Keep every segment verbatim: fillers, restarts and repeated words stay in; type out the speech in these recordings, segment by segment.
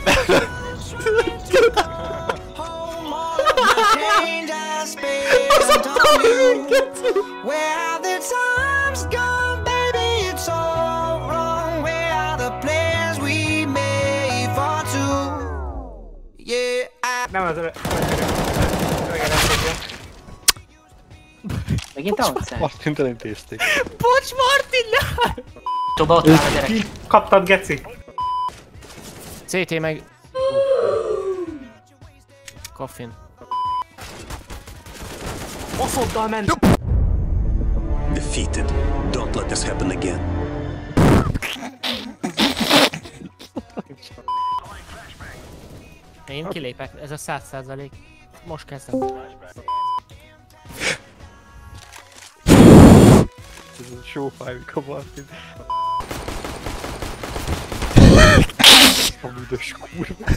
Nem az a... Megint outside. Martin elintézték. Bocs, Martin, ne! Toba ott áll a gyerek. Kaptad, geci. cé té meg... Coffin. Baszoddal ment! Defeated. Don't let this happen again. Én kilépek, ez a száz százalék. Most kezdem. Ez a sófájlik a Martin. A büdös kurva.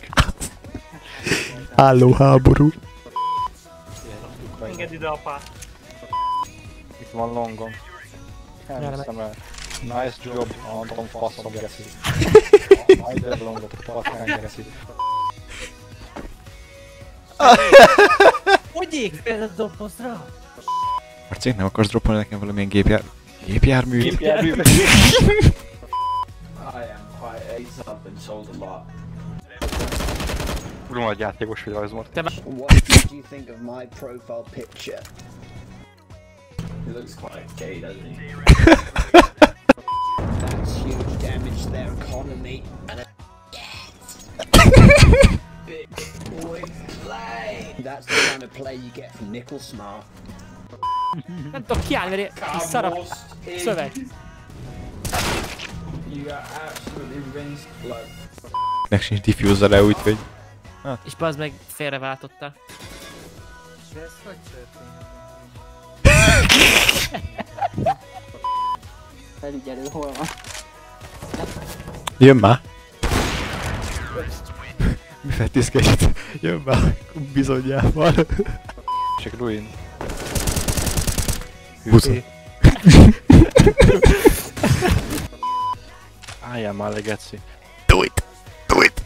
Álló háború. Engedd ide, apá. Itt van longon. Elhiszem el. Nice job, Anton, faszom geszi. Nice longot, faszom geszi. Hogy égtél a dobozra? Marci, nem akarsz droppolni nekem valamilyen gépjár... gépjárműt? Gépjárművet. I am quite ace up and sold a lot. Kurva nagy játékos vagy az, Martin. What did you think of my profile picture? He looks quite gay, doesn't he? That's huge damage to their economy and a big boy play. That's the kind of play you get from Nickel Smart. Nem tudok kiállni, mert kis szarab szöveg. You got absolutely rinsed blood. Nek sincs diffuser-e, úgyhogy... És bazd meg félreváltottál. Ez hogy történt? Felügyelő, hol van? Jön már! Mi feltészkedjét? Jön már! Bizonyával! Csak ruin. Buszon. Álljál már le, geci. Do it! Do it!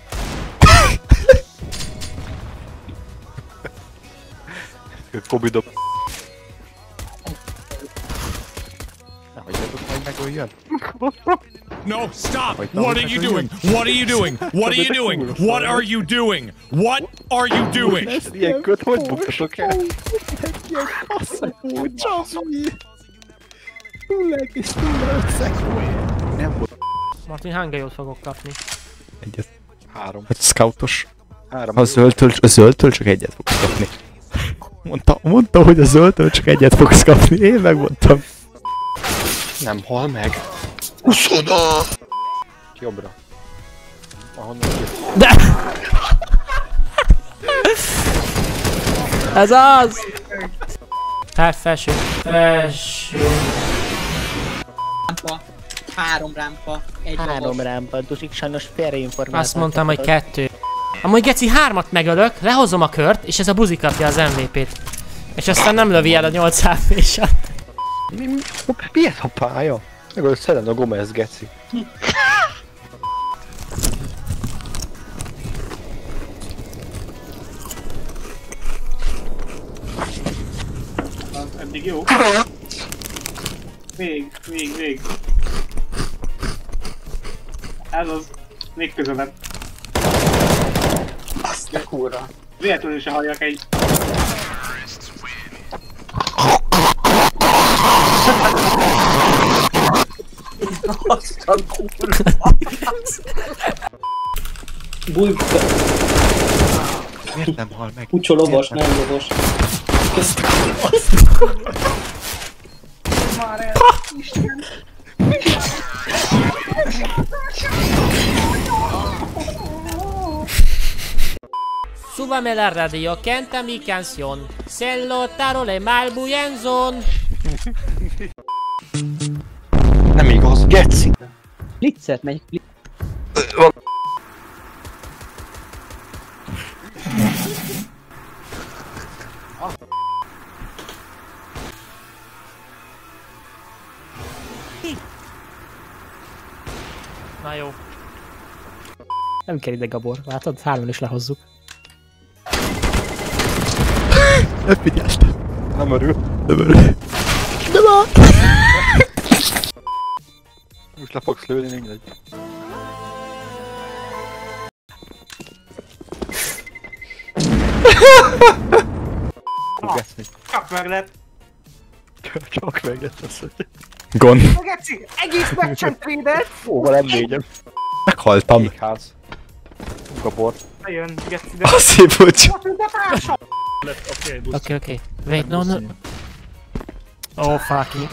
Kobi dob. Nehogy jöttök majd megöljön? No, stop! What are you doing? What are you doing? What are you doing? What are you doing? What are you doing? Ilyen köt, hogy buktatok el? Ilyen kaszapó, csapni! nulla egész nulla öt szekund! Nem volt. Martin, hangajot fogok kapni. Egyet. Három. Hát scoutos. Három. A zöldtől, a zöldtől csak egyet fogsz kapni. Mondta, mondta, hogy a zöldtől csak egyet fogsz kapni. Én megmondtam. Nem hal meg. Uszoda! Jobbra. Ahonnan jött. De! Ez az! Hát felső. Felső. Rámpa. Három rámpa. Egy Három rámpa, Dusik sajnos félreinformálták. Azt mondtam, hogy kettő. Amúgy geci hármat megölök, lehozom a kört, és ez a buzi kapja az em vé pét. És aztán nem lövi el a nyolc há pé-sat. Mi, mi, mi ez a pálya? Megölt Selena Gomez, geci. Eddig jó. Vég, vég, vég. Ez az. Még közelebb. Azt a kurva. Véletlenül se halljak egy. Azt a kurva. Bújt. Miért nem hal meg? Pucso lovas, nem lovas. Ezt már el, Isten. Súbame la radio, canta mi canción. Se lo taro le mal bujenzon. Nem igaz, geci. Blitzet megy. Na jó. Nem kell ide Gabor, látod? Hárman is lehozzuk. Nem figyeltem. Nem örül. Nem örül. Nem áll! Most le fogsz lőni, mindegy. Ugaszni. Csak meg lett. Csak meg lett azt, hogy... Gond. Geci, egész meccsen trédet. Óval nem négyem. Meghaltam. Kékház. Gabor. Bejön, Geci, de... Azt szép, hogy... Oké, oké. Wait, no, no. Oh, fuck you.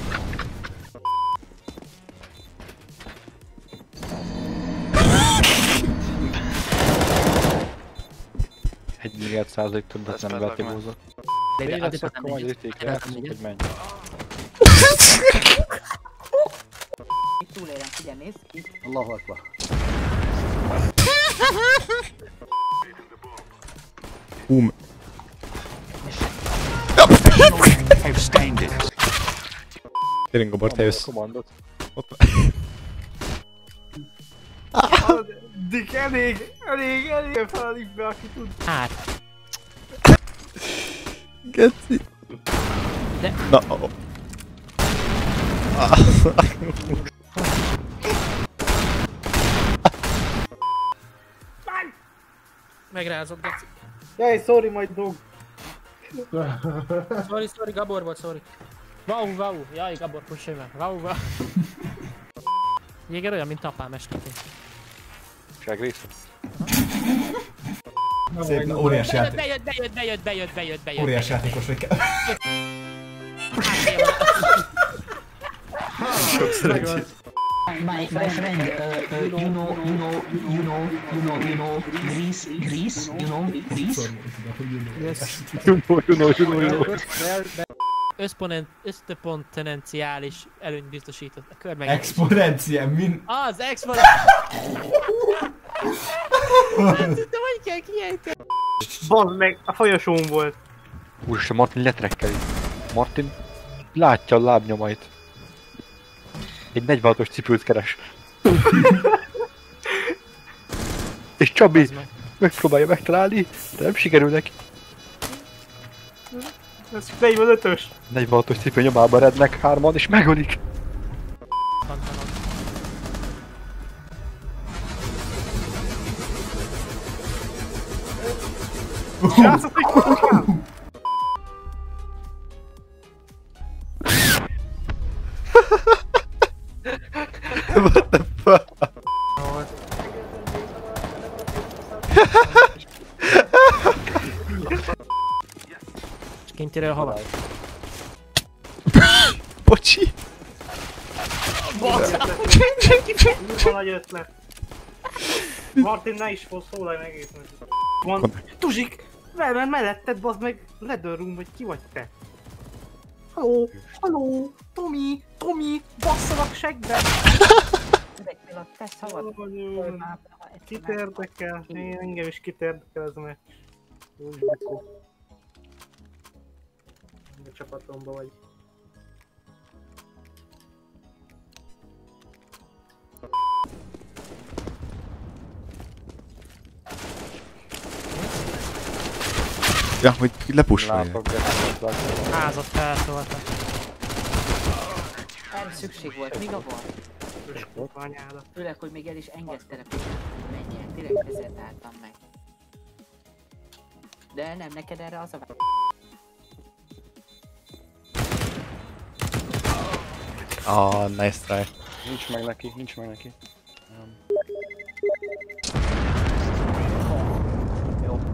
Egy milliárd százalék többet nem relativózok. Én lesz akkor majd ütékre, hogy menj. Itt túlélem, figyelj, nézd, itt. Allahu Akbar. Um. Gyerünk Gabor, te jössz. Kommandot. Ott Dik, elég, elég, elég feladjuk be, aki tud. Hát. Geci. De... Na, oh. Megrázott, Geci. Jaj, sorry, majd dog. Sorry, sorry, Gabor volt, sorry. Wow, wow, jaj, Gabor, pussaj meg. Wow, wow. Jéger olyan, mint apám estetén. Segrész? Szép, óriás játék. Bejött, bejött, bejött, bejött, bejött, bejött. Óriás játékos vagy kell. Sok szerencsét. My, my friend, uh, uh, you know, you know, you know, you know, you know, Greece, Greece, you know, Greece? Yes. You know, you know, you know, you know. Összponent, összpontenciális előnyt biztosított. A kör meg... Exponencia, min... Az, exponenciális! Nem tudtam, hogy kell kiejteni. Bazd meg, a folyosón volt. Úristen, Martin letrekkeli. Martin látja a lábnyomait. Egy negyvenhatos cipőt keres. És Csabi megpróbálja megtalálni, de nem sikerül neki. Ez negyvenötös. negyvenhatos cipő nyomába rednek hárman, és megölik. Srácok, hogy kutkám? What the fuck? Kintiről halad. Bocsi! Kurva nagy ötlet. Martin, ne is fog szólalj meg egészen. Van... Tuzsik! Velmen melletted, bazd meg, Leather Room, vagy ki vagy te? Halló! Halló! Tomi! Tomi! Basszalak segbe! Te szabad. Kit érdekel? Én engem is kit érdekel ez a meccs. Úgy bukó. A csapatomba vagy. Ja, hogy lepusolják. Házat feltoltak. Erre szükség volt, mi Gabor? Anyádat. Főleg, hogy még el is engedtelek, hogy menjél. Tényleg ezért álltam meg. De nem, neked erre az a vá... Ah, nice try. Nincs meg neki, nincs meg neki. Um. Jó.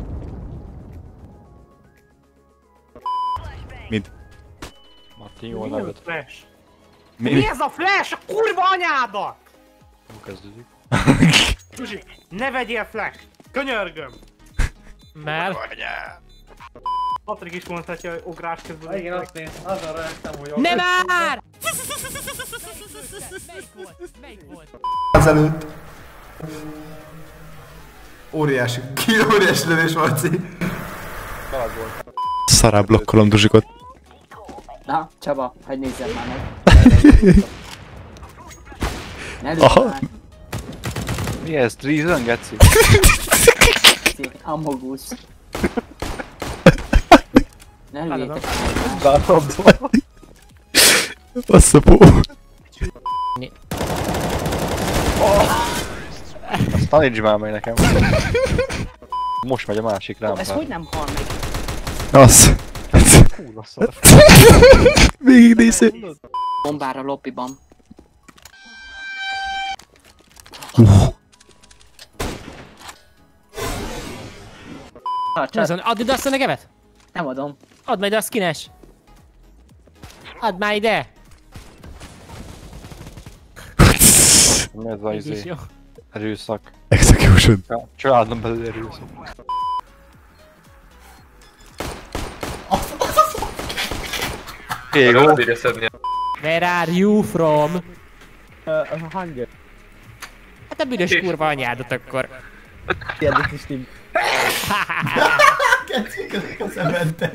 Mid. Martin jól neved. Flash. Mi? Mi ez a flash? A kurva anyádat! Nem kezdődik. Tuzsi, ne vegyél flash! Könyörgöm! Mert... Patrik is mondhatja, hogy ugrás közben... Igen, azt néz, azon rögtem, hogy... Nem már! Melyik volt? Melyik volt? Ezelőtt. Óriási, ki óriási lövés, Marci. Talad volt. Szará blokkolom Duzsikot. Na, Csaba, hagyj nézzem már meg. Ne Aha. már. Yes, reason, geci. Amogus. Ne lőjétek. Látod? Bassza pó. Azt taníts már meg nekem. Most megy a másik rám. Ez hogy nem hal meg? Az. Kurva szar. Végignéző. Bombára lobbiban. Azon, add ide azt a negemet? Nem adom. Add majd a skines. Add már ide. Mi ez a izé? Jó. Erőszak. Execution. Ja, családon belül erőszak. Égó. Where are you from? Uh, hunger. Hát a büdös kurva anyádat akkor. Kérdés is tím. Kecik, ezek a szementek.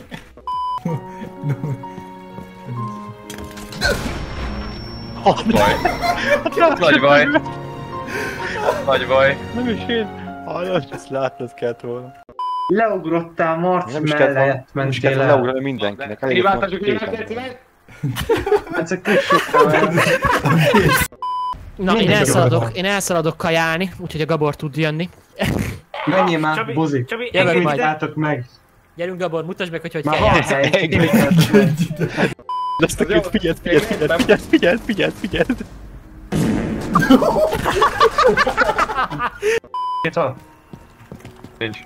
Nagy baj. Nagy baj. Nem is én. Hallod, ezt látnod kellett volna. Leugrottál Marci Nem is kellett volna, mellett, nem is kellett mentél el. leugrani mindenkinek. Elég volt képen. Ez csak kis sokkal. Na, én elszaladok, én elszaladok kajálni, úgyhogy a Gabor tud jönni. Menjél már, buzi. Jövök Jövök majd. majd. meg. Gyerünk Gabor, mutasd meg, hogy hogy Már kell van játszani. hely, kibékeltek meg. Ezt a két figyeld, figyeld, figyeld, figyeld, figyeld, figyeld, figyeld. Itt van? Nincs.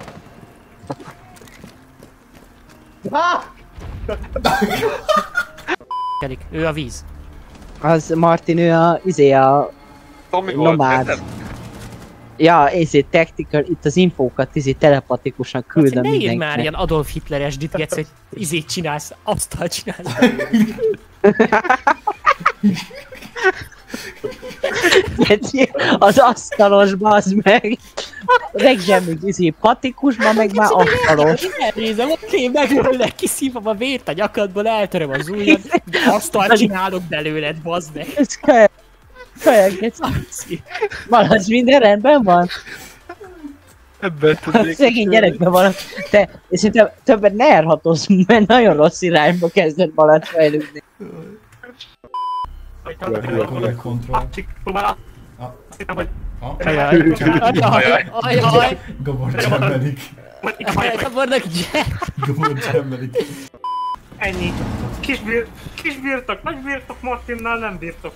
Kelik, ő a víz. Az Martin, ő a, izé a nomád. Ja, izé, tactical, itt az infókat izé telepatikusan küldöm Ne írd mindenkinek. már ilyen Adolf Hitleres ditgetsz, hogy izét csinálsz, asztalt csinálsz. Az asztalos, bazd meg! Megzsemmük izé patikus, ma meg már asztalos. Elnézem, oké, megölnek, kiszívom a vért a nyakadból, eltöröm az ujjad, de asztalt csinálok belőled, bazd meg. Ez kajak. Kajak, Malac, minden rendben van? Ebben tudnék. Szegény gyerekben van. Te, és szerintem többet ne erhatozz, mert nagyon rossz irányba kezdett Malac fejlődni. Ajaj, ajaj, ajaj, Gabor csemmelik. ajaj, Gabornak gyere! Gabor csemmelik. Ennyi. Kis, bir kis birtok, nagy birtok, Martinnál nem birtok.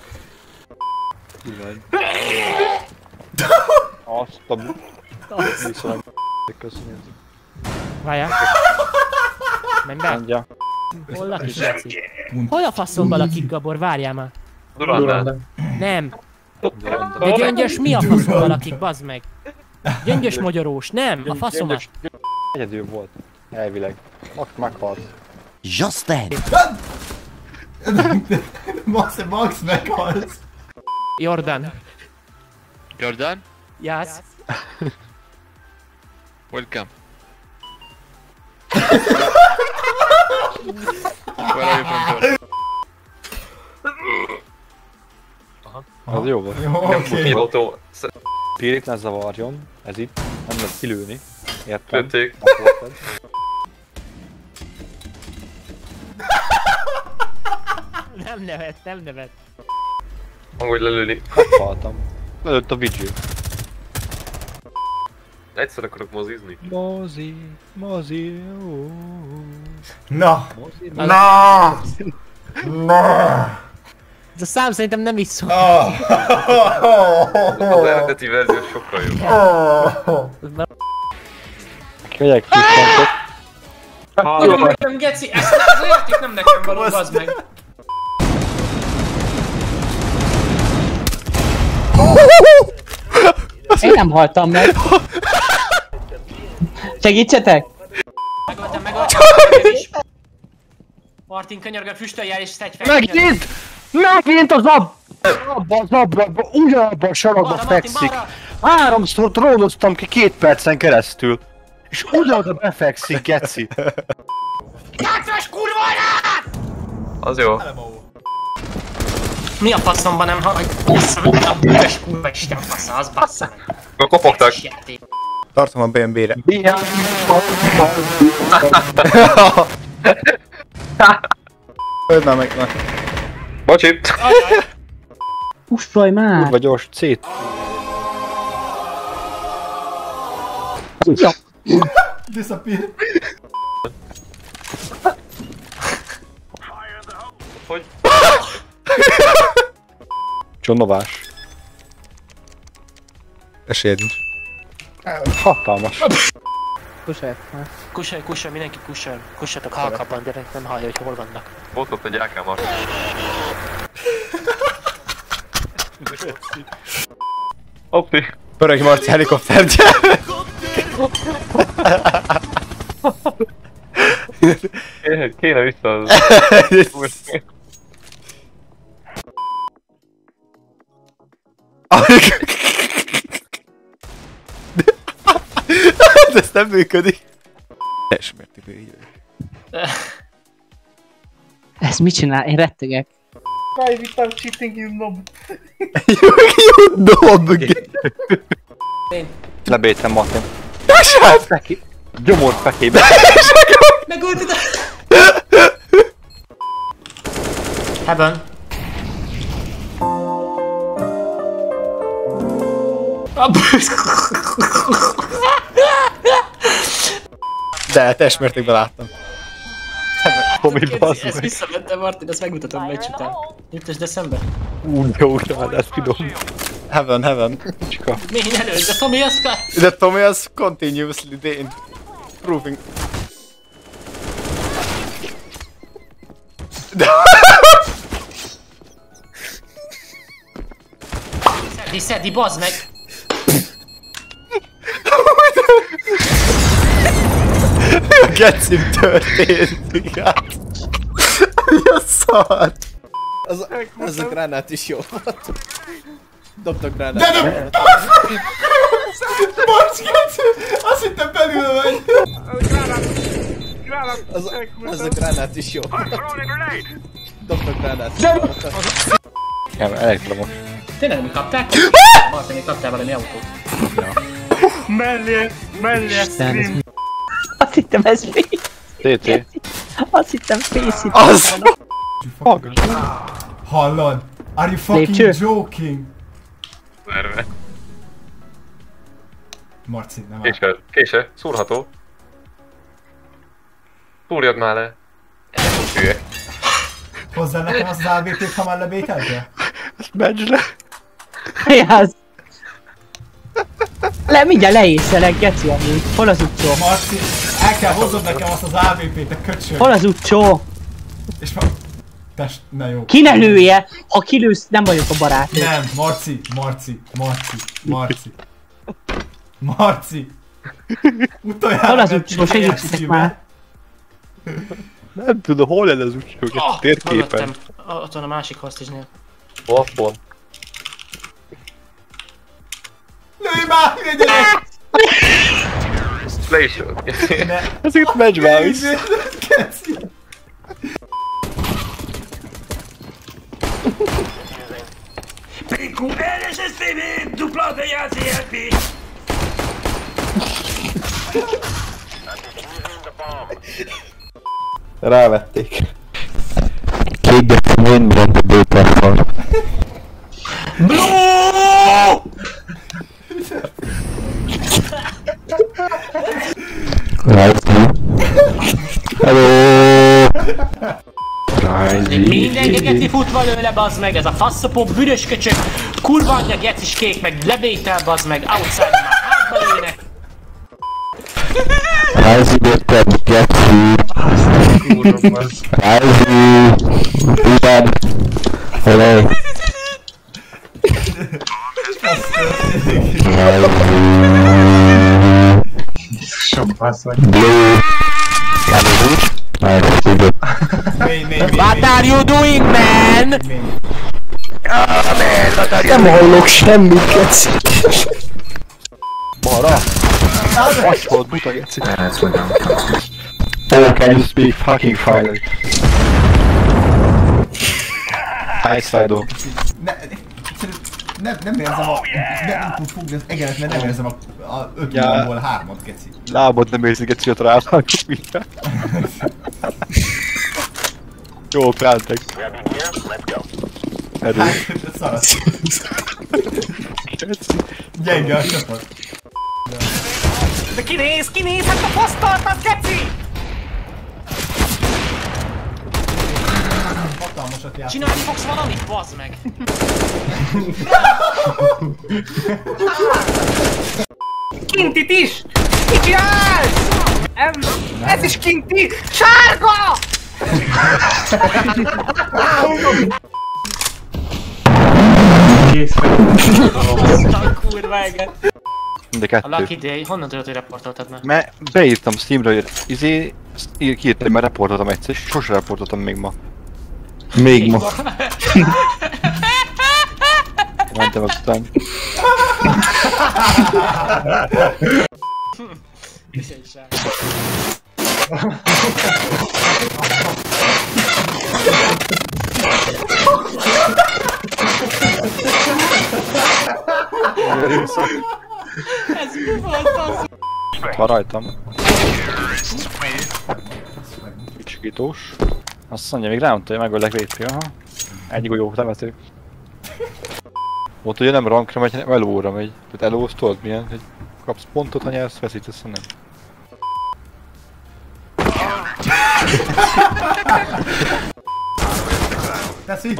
Azt a... Viszont... Köszönjük. Várjál. Menj be. Mondja. Hol lakik, Geci? Hol a faszomban lakik, Gabor? Várjál már. Durandán. Nem. De Gyöngyös mi a faszomban lakik, bazd meg? Gyöngyös magyarós, nem, a faszomat. Egyedül volt. Elvileg. Max meghalt. Just then. Max, Max meghalt. Jordan. Jordan? Yes. Welcome. Where are you from, Jordan? Az jó volt. Jó, oké. Autó. Pirit ne zavarjon. Ez itt. Nem lehet kilőni. Értem. Lőtték. Nem nevet, nem nevet. Amúgy lelőni. Meghaltam. Lelőtt a Vigil. Egyszer akarok mozizni. Mozi, mozi, ó. Na! Mozi, Na! Na! Ez a szám szerintem nem így szól. Az eredeti verzió sokkal jobb. Megyek kispontot. Tudom, nekem, Geci, ezt az érték nem nekem való, bazd meg. Én nem haltam meg. Segítsetek! Megöltem, megöltem, is. Martin, könyörgöm, füstöljel és szedj fel. Megint! Megint az ab... Abba az ablakba, ugyanabban a sarokba fekszik. Háromszor trónoztam ki két percen keresztül. És ugyanoda befekszik, geci. Játszás kurva anyát! Az jó. Mi a faszomban nem hallj? Visszavődni a büdös kurva isten fasza, az bassza meg. Kopogtak. Tartom a bé em bé-re. Öld már meg, na. Bocsi. Puszolj már! Kurva gyors, szét. Ja. Disappear. Hogy? Csonovás. Esélyed nincs. Hatalmas. Kusolj már. Kusolj, kusolj, mindenki kusolj. Kussoljatok halkabban, gyerek, nem hallja, hogy hol vannak. Ott ott egy á ká Martin. Opti. Pörög Marci helikopter, gyere! Kéne vissza az... Ez nem működik. Teljes mértékben így vagyok. Ez mit csinál? Én rettegek. Why without cheating you knob? You knob! Lebétem Martin. Tassát! Neki! Gyomor fekébe. Megölt ide! Heaven. De, teljes mértékben láttam. Homi bassz Ezt meg. visszamentem Martin, ezt megmutatom meccs után. Nyugtas december. Úgy jó, de ez finom. Heaven, heaven. Csika. Mély előtt, de Tommy azt kell. De Tommy az continuously day proving. Szeddi, szeddi, bazd meg! Mi a gecim történt? Mi a szar? Az, az a gránát is jó volt. Dobtak gránát. De nem! Bocs, geci! Azt hittem belül vagy! Az, az a gránát is jó volt. Dobtak gránát. Nem, elektromos. Tényleg mi kapták? Martin, mi kaptál valami autót? Mellé, mellé stream. Azt hittem ez fész. té té. Azt hittem fész itt. Az! Hallod? Are you fucking Lépcső? joking? Merve. Marci, nem áll. Késő, késő, szúrható. Szúrjad már le. Ez a hülye. Hozzá nekem az á vé pét, ha már lebételtél? Azt menj le! Jász. Le, mindjárt leészelek, geci amúgy. Hol az utcsó? Marci, el kell hozzad nekem azt az á vé pét, te köcsög. Hol az utcsó? És ma... Test, ne jó. Ki ne lője? Ha kilősz, nem vagyok a barátod. Nem, Marci, Marci, Marci, Marci. Marci. Utoljára Hol az nem utcsó? tudok Segítsetek eszébe. már. Nem tudom, hol ez az utcsó, a térképen. Hallottam. Ott van a másik hostage-nél. Hol van? Lőj már, hülye gyerek! Le is. Ne. Ezeket menj már vissza. Keci. P Q L S S T V dupla D A C L P. Rávették. Kégettem én mindent a bőperfal. Blue! Rájtni. Hello! Rájtni. Mindenki geci futva lőle, bazd meg, ez a faszopó büdös köcsög, kurva anyja gecis kék, meg lebétel, bazd meg, outside már hátba lőnek. Rájtni jöttem, geci. Rájtni. Igen. Hello. Sok fasz vagy. Blue. What are you doing, man? Nem hallok semmit, geci. Balra! Azt volt buta, geci. Oh, can you speak fucking fire? Highside-o. Ne, nem, nem érzem a... Nem, nem tud fogni az egeret, mert nem érzem a, a öt Ja. millióból hármat, geci. Lábad nem érzi, geci, ott rávágok minden. Jó, plántek. Erő. Hát, szarasz. Gyenge a csapat. De kinéz, kinéz, hát a posztolt, az geci! Hatalmasat játszik. Csinálni fogsz valamit? Bazd meg! Kintit is! Mit csinálsz? Em, ez is kinti! Sárga! Kész A kurva eget. De A kettő. Lucky Day, honnan tudod, hogy reportoltad már? Mert beírtam Steamra, hogy izé... Kiírtam, mert reportoltam egyszer, és sose reportoltam még ma. Még ma. Mentem azután. Ez mi volt az? Van rajtam. Kicsikítós. Azt mondja, még rámondta, hogy megöllek vé pé, aha. Egy golyó temető. Ott ugye nem rankra megy, hanem elóra megy. Tehát elóz, tudod milyen, hogy kapsz pontot, ha nyersz, veszítesz, ha nem. Teszi?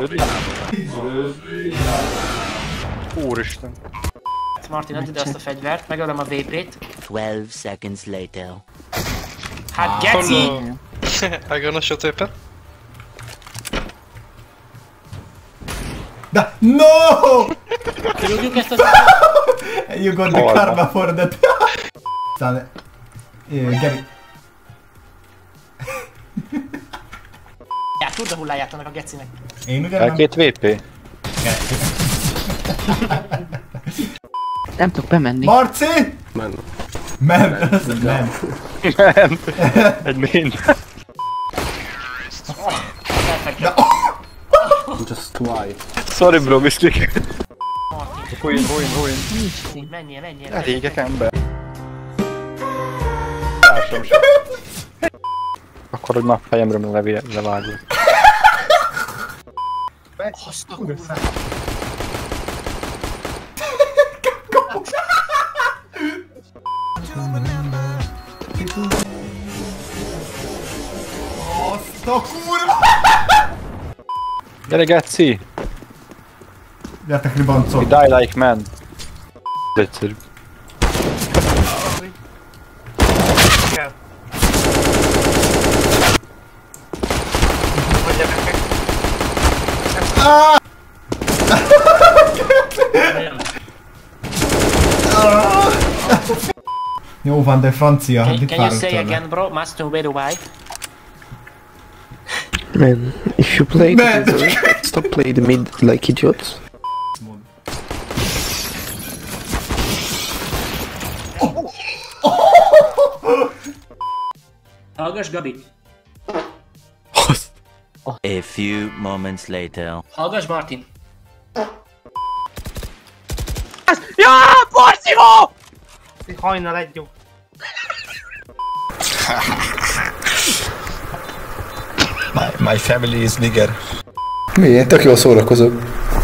Úristen. Martin, add ide azt a fegyvert, megölöm a vé pét. twelve seconds later. Hát geci! I gonna shoot weapon. De no! Kirúgjuk ezt az... You got the karma for that. Aztán... Geri. Ja, tudd a hulláját annak a gecinek. Én ugye nem... Két vé pé. Nem tudok bemenni. Marci! Men. Men. Men. Men. Egy main. Just twice. Sorry bro, mistake. Fújj, fújj, fújj. Menjél, menjél. Elégek ember. Társam sem. Akkor, hogy már fejemről levé, levágod. Azt a kurva. Azt a kurva! Gyere geci! Gyertek ribancok! We die like men. Egyszerű. Jó van, de francia. Can, Mit can you várunk say tőle? again, bro? Must know where why? Man, if you play Man. together, stop playing the mid like idiots. Hallgass, Gabi! A few moments later. Hallgass, Martin! Ja, porszívó! Hajnal egy jó. My, my family is nigger. Miért? Tök jól szórakozok.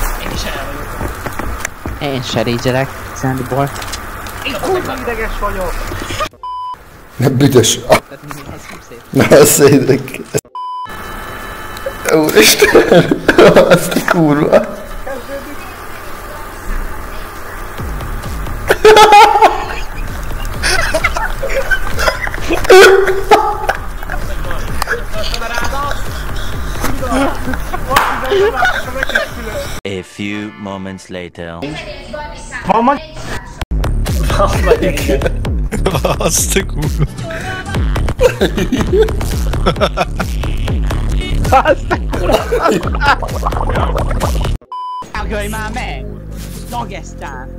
Én se régyelek, Szentból. Én kurva ideges vagyok. Nem büdös. Na, szédek. Úristen! Azt a kurva. A few moments later. Van Azt a kurva. Állj már meg! Dagestán!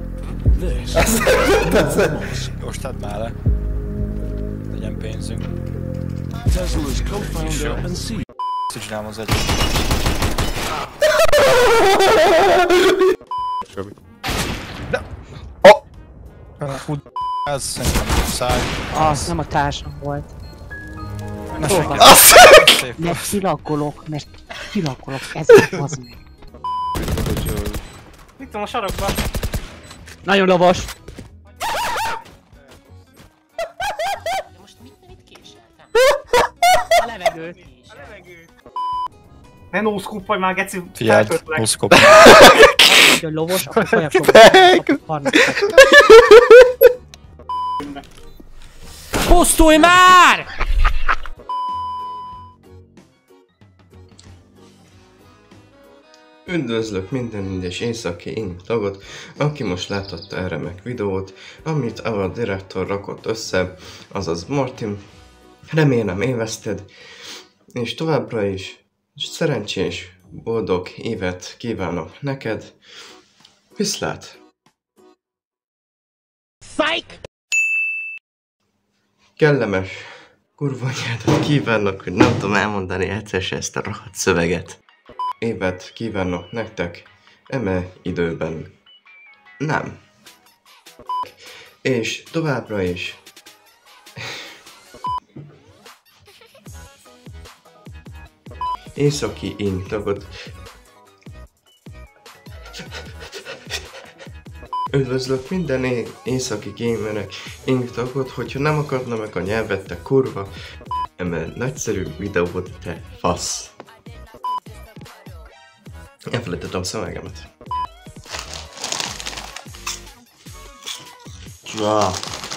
Most tedd már le. Legyen pénzünk. Tesla's co-founder and C E O. Ezt csinálom az egyet. Fú, ez szerintem száj. Az nem a társam volt. Ne segít. Mert kilakolok, mert kilakolok, ezért az meg. Mit tudom a sarokba? Nagyon lovas. A levegőt. A levegőt. Ne no-scoopolj már, geci, Figyelj, felkötlek. no-scope. Ha lovas, akkor folyakom. Pusztulj már! Üdvözlök minden egyes északi ink tagot, aki most látotta a remek videót, amit a direktor rakott össze, azaz Martin. Remélem élvezted, és továbbra is szerencsés, boldog évet kívánok neked. Viszlát! Psych! Kellemes kurva nyelvet kívánok, hogy nem tudom elmondani egyszer se ezt a rohadt szöveget. Évet kívánok nektek, eme időben. Nem. És továbbra is. Északi ink tagot. Üdvözlök minden é északi gamerek ink tagot, hogyha nem akarna meg a nyelvet, te kurva. Eme nagyszerű videót, te fasz. Elfelejtettem a szövegemet. Csá.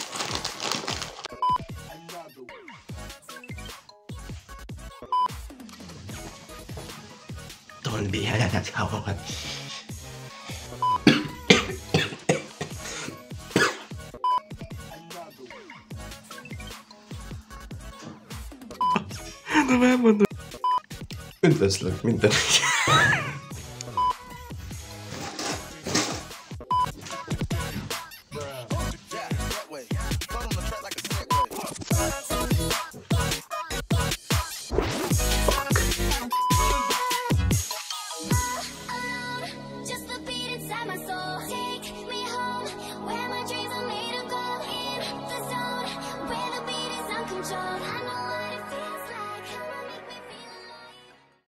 Don't be a coward. Nem elmondom. Üdvözlök minden